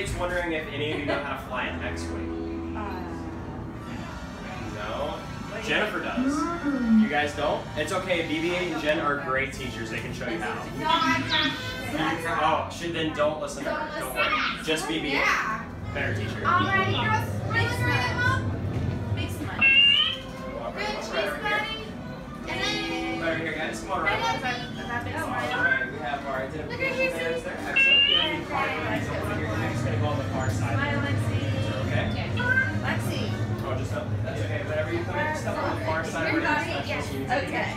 BB-8's wondering if any of you know how to fly an X-Wing. No? Jennifer does. You guys don't? It's okay, BB-8 and Jen are great teachers. They can show you how. No, I can't. Oh, then don't listen to her. Don't worry. Just BB-8. Yeah. Better teacher. Alrighty, girls. Big smile. Big smile. Good cheese, buddy. And then... Right here, guys. Come on, right. Is that big smile? Alright, we have our identification badge there. Excellent. You have any card bags over here. You're next going to go on the far side. Smile, Lexi. Okay? Lexi. Oh, just up. That's okay. Whenever you come in, step on the far side. Yes. Okay.